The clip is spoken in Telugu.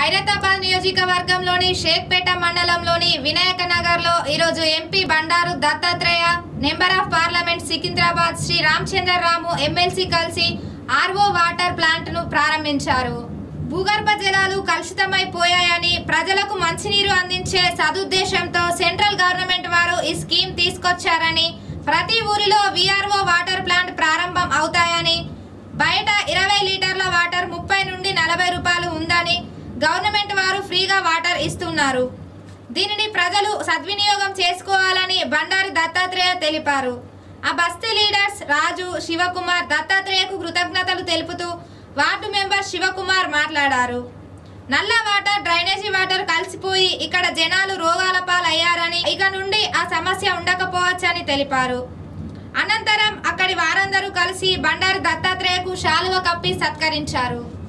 ఖైరతాబాద్ నియోజకవర్గంలోని షేక్పేట మండలంలోని వినాయక నగర్లో ఈరోజు MP Bandaru Dattatreya, member of parliament Secunderabad Shri Ramachandra Rao MLC కలిసి ఆర్ఓ వాటర్ ప్లాంట్ ను ప్రారంభించారు. భూగర్భ జలాలు కలుషితమైపోయాయని ప్రజలకు మంచినీరు అందించే సదుద్దేశంతో సెంట్రల్ గవర్నమెంట్ వారు ఈ స్కీమ్ తీసుకొచ్చారని, ప్రతి ఊరిలో విఆర్ఓ వాటర్ ప్లాంట్ ప్రారంభం అవుతాయని, బయట 20 లీటర్ల వాటర్ 30 నుండి 40 రూపాయలు ఉందని గవర్నమెంట్ వారు ఫ్రీగా వాటర్ ఇస్తున్నారు. దీనిని ప్రజలు సద్వినియోగం చేసుకోవాలని బండారు దత్తాత్రేయ తెలిపారు. ఆ బస్తీ లీడర్స్ రాజు, శివకుమార్ దత్తాత్రేయకు కృతజ్ఞతలు తెలుపుతూ వార్డు మెంబర్ శివకుమార్ మాట్లాడారు. నల్ల వాటర్, డ్రైనేజీ వాటర్ కలిసిపోయి ఇక్కడ జనాలు రోగాల పాలయ్యారని, ఇక నుండి ఆ సమస్య ఉండకపోవచ్చని తెలిపారు. అనంతరం అక్కడి వారందరూ కలిసి బండారు దత్తాత్రేయకు శాలువ కప్పి సత్కరించారు.